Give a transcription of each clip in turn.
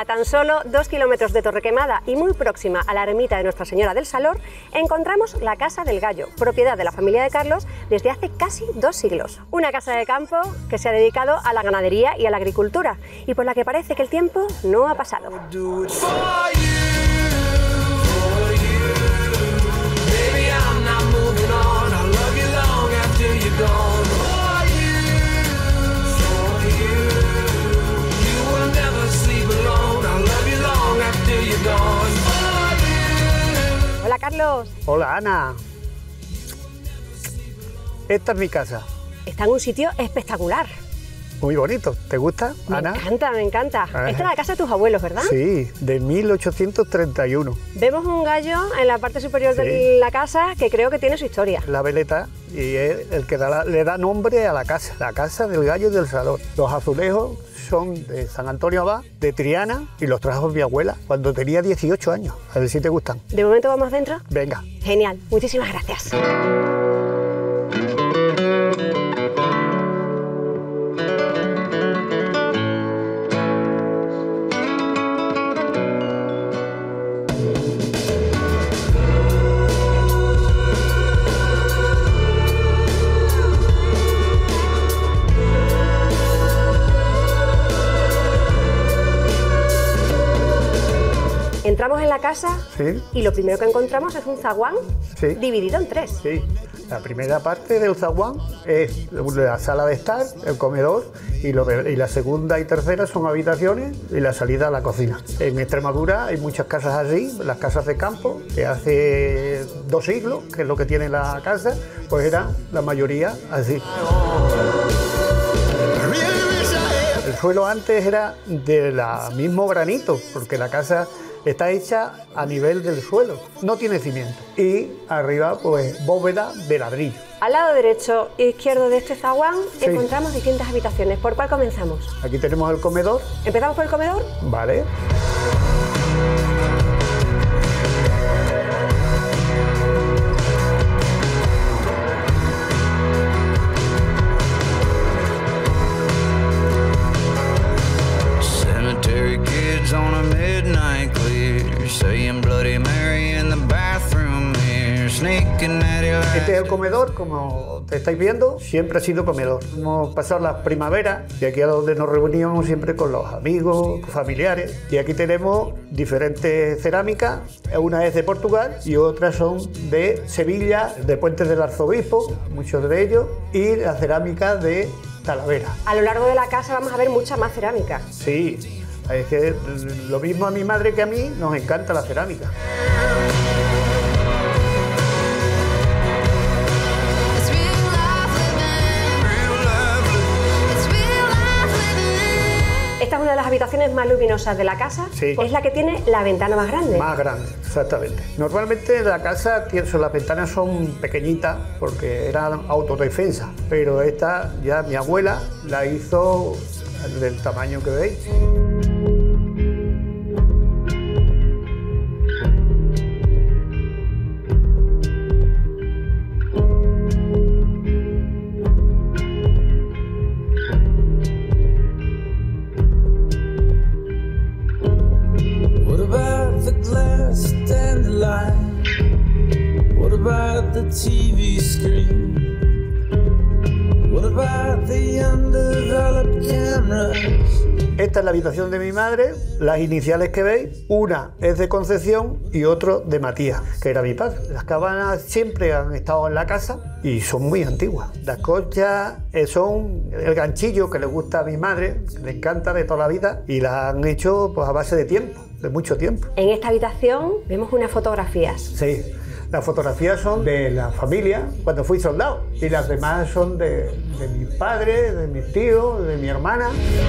A tan solo 2 kilómetros de Torrequemada y muy próxima a la ermita de Nuestra Señora del Salor, encontramos la Casa del Gallo, propiedad de la familia de Carlos desde hace casi 2 siglos. Una casa de campo que se ha dedicado a la ganadería y a la agricultura y por la que parece que el tiempo no ha pasado. Hola Carlos. Hola Ana. Esta es mi casa. Está en un sitio espectacular. Muy bonito. ¿Te gusta, Ana? Me encanta, me encanta. Esta es la casa de tus abuelos, ¿verdad? Sí, de 1831. Vemos un gallo en la parte superior de la casa que creo que tiene su historia. La veleta y es el que le da nombre a la Casa del Gallo del Salor. Los azulejos son de San Antonio Abad, de Triana, y los trajo mi abuela cuando tenía 18 años. A ver si te gustan. ¿De momento vamos dentro? Venga. Genial, muchísimas gracias. Entramos en la casa y lo primero que encontramos es un zaguán dividido en 3. Sí, la primera parte del zaguán es la sala de estar, el comedor, y la segunda y tercera son habitaciones y la salida a la cocina. En Extremadura hay muchas casas así, las casas de campo, que hace 2 siglos, que es lo que tiene la casa, pues eran la mayoría así. El suelo antes era del mismo granito, porque la casa está hecha a nivel del suelo, no tiene cimiento. Y arriba, pues, bóveda de ladrillo. Al lado derecho e izquierdo de este zaguán encontramos distintas habitaciones. ¿Por cuál comenzamos? Aquí tenemos el comedor. ¿Empezamos por el comedor? Vale. Este es el comedor, como te estáis viendo, siempre ha sido comedor. Hemos pasado las primaveras y aquí es donde nos reuníamos siempre con los amigos, familiares. Y aquí tenemos diferentes cerámicas, una es de Portugal y otras son de Sevilla, de Puentes del Arzobispo, muchos de ellos, y la cerámica de Talavera. A lo largo de la casa vamos a ver mucha más cerámica. Sí, es que lo mismo a mi madre que a mí nos encanta la cerámica. Esta es una de las habitaciones más luminosas de la casa. Sí. Es la que tiene la ventana más grande. Más grande, exactamente. Normalmente la casa, las ventanas son pequeñitas porque eran autodefensa, pero esta ya mi abuela la hizo del tamaño que veis. TV screen. What about the undeveloped cameras? Esta es la habitación de mi madre, las iniciales que veis, una es de Concepción y otro de Matías, que era mi padre. Las cabanas siempre han estado en la casa y son muy antiguas. Las conchas son el ganchillo que le gusta a mi madre, que le encanta de toda la vida, y las han hecho pues, a base de tiempo, de mucho tiempo. En esta habitación vemos unas fotografías. Sí. Las fotografías son de la familia cuando fui soldado y las demás son de mi padre, de mis tíos, de mi hermana.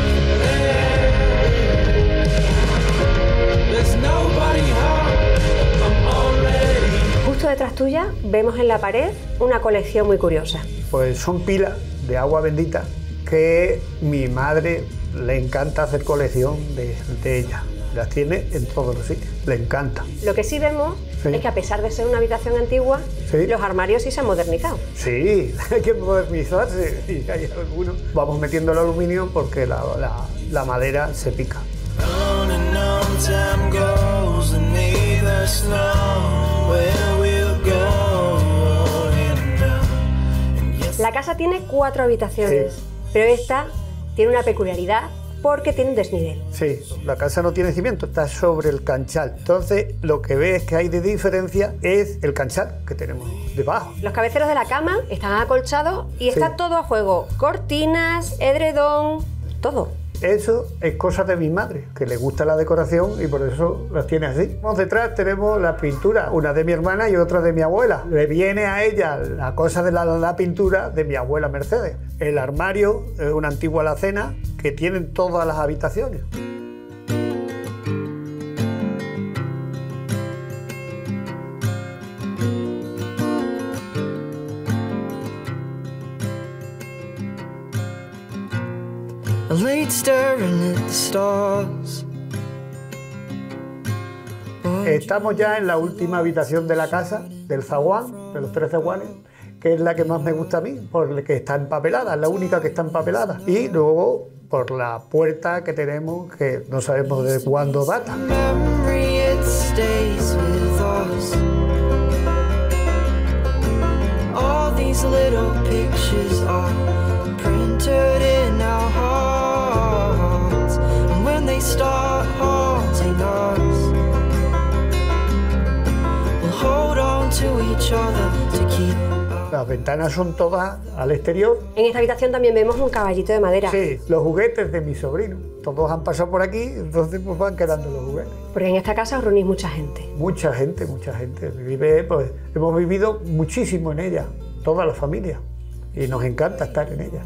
Justo detrás tuya vemos en la pared una colección muy curiosa. Pues son pilas de agua bendita que mi madre le encanta hacer colección de ellas. Las tiene en todos los sitios, le encanta. Lo que sí vemos es que a pesar de ser una habitación antigua, los armarios sí se han modernizado. Sí, hay que modernizarse y hay algunos. Vamos metiendo el aluminio porque la madera se pica. casa tiene 4 habitaciones, Sí. pero esta tiene una peculiaridad porque tiene un desnivel. Sí, la casa no tiene cimiento, está sobre el canchal. Entonces, lo que ves que hay de diferencia es el canchal que tenemos debajo. Los cabeceros de la cama están acolchados y está Sí. todo a juego. Cortinas, edredón, todo. Eso es cosa de mi madre, que le gusta la decoración y por eso las tiene así. Detrás tenemos la pintura, una de mi hermana y otra de mi abuela. Le viene a ella la cosa de la pintura de mi abuela Mercedes. El armario es una antigua alacena que tienen todas las habitaciones. Late staring at the stars. Estamos ya en la última habitación de la casa, del zaguán, de los 3 zaguanes, que es la que más me gusta a mí, porque está empapelada, es la única que está empapelada. Y luego por la puerta que tenemos, que no sabemos de cuándo data. Memory, it stays with us. All these little pictures are printed in our hearts. And when they start haunting us, we'll hold on to each other to keep. Las ventanas son todas al exterior. En esta habitación también vemos un caballito de madera. Sí, los juguetes de mi sobrino. Todos han pasado por aquí, entonces pues van quedando los juguetes. Porque en esta casa os reunís mucha gente. Mucha gente, mucha gente. Pues, hemos vivido muchísimo en ella, toda la familia. Y nos encanta estar en ella.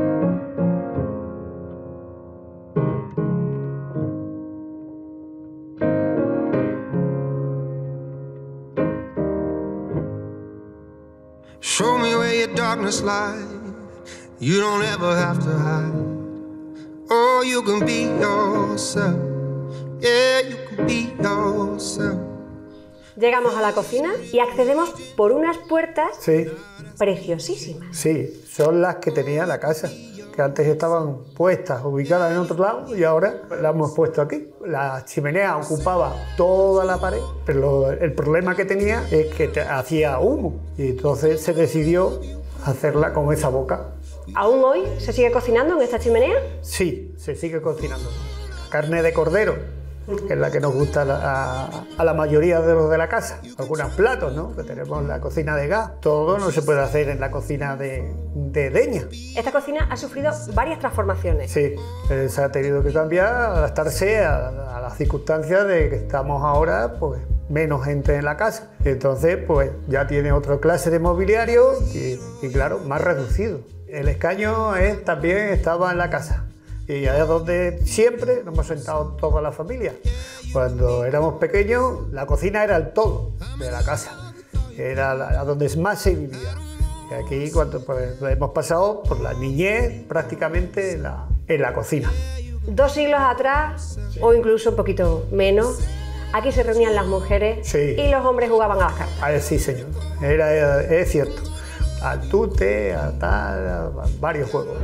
Show me where your darkness lies. You don't ever have to hide. Oh, you can be yourself. Yeah, you can be yourself. Llegamos a la cocina y accedemos por unas puertas Sí, preciosísimas. sí, son las que tenía la casa, que antes estaban puestas, ubicadas en otro lado y ahora las hemos puesto aquí. La chimenea ocupaba toda la pared, pero el problema que tenía es que hacía humo y entonces se decidió hacerla con esa boca. ¿Aún hoy se sigue cocinando en esta chimenea? Sí, se sigue cocinando. Carne de cordero, que es la que nos gusta a la mayoría de los de la casa. Algunos platos, ¿no? Que tenemos la cocina de gas. Todo no se puede hacer en la cocina de leña. Esta cocina ha sufrido varias transformaciones. Sí, se ha tenido que cambiar, adaptarse a las circunstancias de que estamos ahora, pues menos gente en la casa. Entonces, pues ya tiene otra clase de mobiliario y claro, más reducido. El escaño también estaba en la casa. Y allá donde siempre nos hemos sentado toda la familia. Cuando éramos pequeños, la cocina era el todo de la casa. Era a donde más se vivía. Y aquí cuando pues, hemos pasado por la niñez prácticamente en la cocina. 2 siglos atrás, o incluso un poquito menos, aquí se reunían las mujeres Sí. y los hombres jugaban a las cartas. Ah, sí, señor. Es cierto. Al tute, a tal, a varios juegos.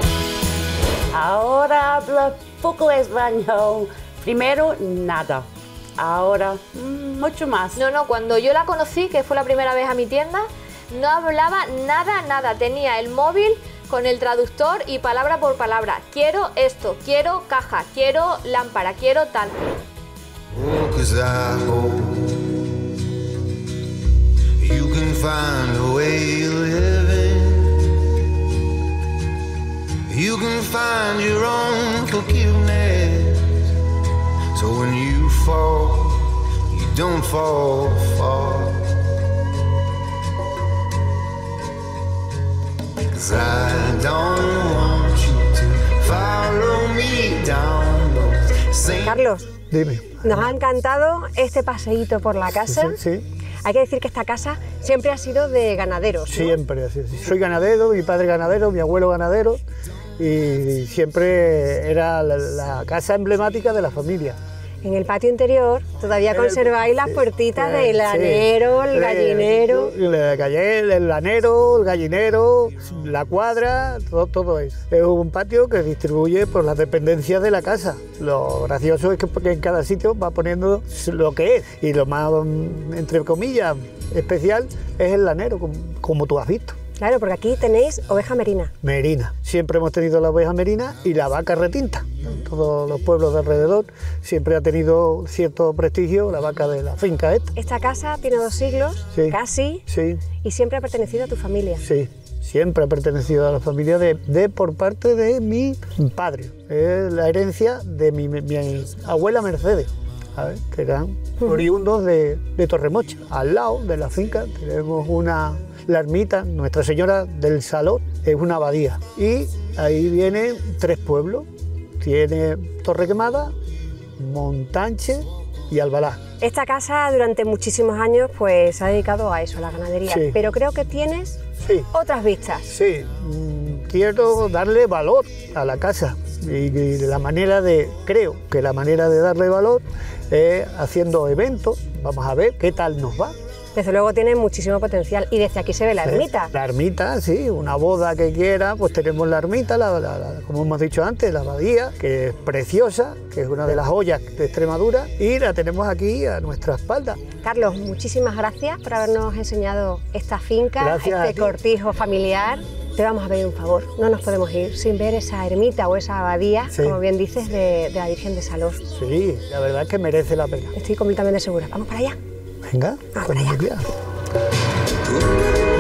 Ahora hablo poco español. Primero, nada. Ahora, mucho más. No, cuando yo la conocí, que fue la primera vez a mi tienda, no hablaba nada. Tenía el móvil con el traductor y palabra por palabra. Quiero esto, quiero caja, quiero lámpara, quiero tal. Oh, 'cause I hope you can find a way of living. You can find your own forgiveness. So when you fall, you don't fall far. 'Cause I don't want you to follow me down those same. Carlos, Dime. nos ha encantado este paseíto por la casa. Sí. Hay que decir que esta casa siempre ha sido de ganaderos, ¿no? Siempre, así. Soy ganadero, mi padre ganadero, mi abuelo ganadero y siempre era la casa emblemática de la familia. En el patio interior todavía conserváis las puertitas del lanero, el gallinero. El lanero, el gallinero, la cuadra, todo eso. Es un patio que distribuye por las dependencias de la casa. Lo gracioso es que en cada sitio va poniendo lo que es. Y lo más, entre comillas, especial es el lanero, como tú has visto. Claro, porque aquí tenéis oveja merina. Merina. Siempre hemos tenido la oveja merina y la vaca retinta. En todos los pueblos de alrededor siempre ha tenido cierto prestigio la vaca de la finca esta. Esta casa tiene 2 siglos, Sí. casi, Sí, y siempre ha pertenecido a tu familia. sí. Siempre ha pertenecido a la familia por parte de mi padre. Es la herencia de mi abuela Mercedes, ¿sabes? Que eran oriundos de Torremocha. Al lado de la finca tenemos la ermita, Nuestra Señora del Salor, es una abadía. Y ahí vienen 3 pueblos. Tiene Torrequemada, Montanche y Albalá. Esta casa durante muchísimos años pues se ha dedicado a eso, a la ganadería. Sí. Pero creo que tienes Sí. otras vistas. Sí, quiero darle valor a la casa y creo que la manera de darle valor es haciendo eventos. Vamos a ver qué tal nos va. Desde luego tiene muchísimo potencial y desde aquí se ve la ermita. La ermita, sí, una boda que quiera, pues tenemos la ermita, como hemos dicho antes, la abadía, que es preciosa, que es una de las joyas de Extremadura, y la tenemos aquí a nuestra espalda. Carlos, muchísimas gracias por habernos enseñado esta finca, Gracias a este ti. cortijo familiar. Te vamos a pedir un favor, no nos podemos ir sin ver esa ermita o esa abadía, Sí. como bien dices, de la Virgen de Salor. Sí, la verdad es que merece la pena. Estoy completamente segura. Vamos para allá. Venga, Vamos cuando para allá. quieras.